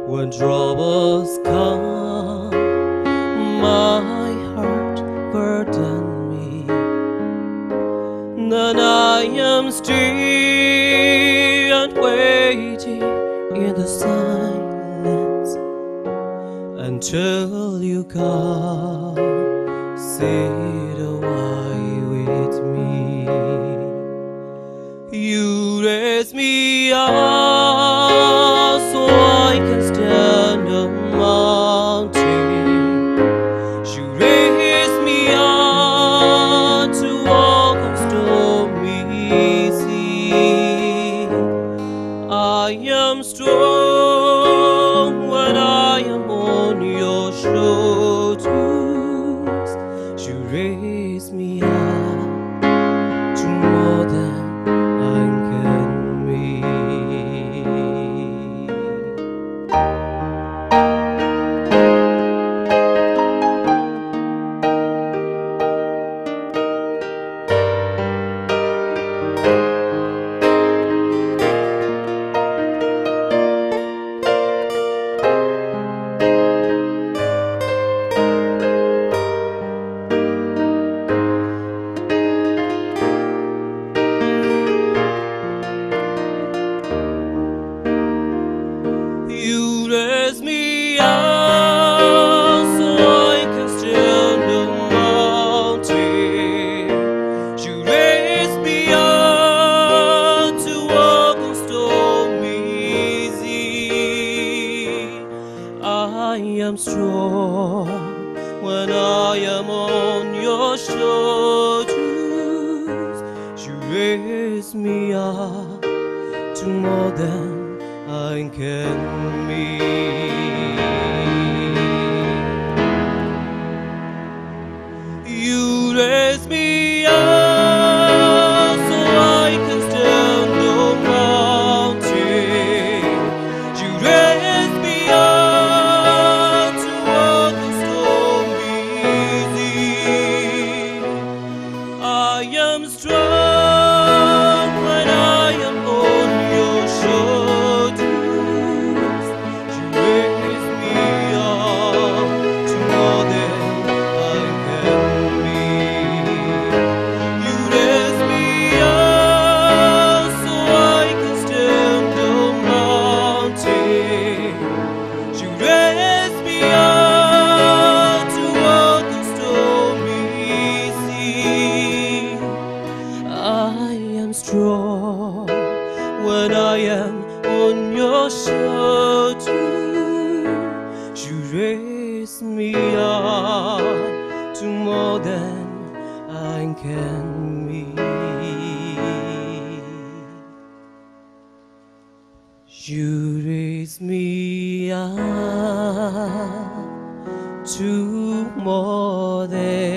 When troubles come, my heart burden me, then I am still and waiting in the silence until you come, sit a while with me. You raise me up so I can stand a mountain. You raise me up to walk on stormy sea. I am strong when I am on your shoulders. You raise me up to more than I can be. You raise me up so I can stand the mountain. You raise me up to walk on stormy sea. I am strong when I am on your shoulders. You raise me up to more than I can be. You raise me up so I can stand the mountain. You raise me up to walk the stormy sea. I am strong when I am on your shoulders. Strong when I am on your shoulders. You raise me up to more than I can be. You raise me up to more than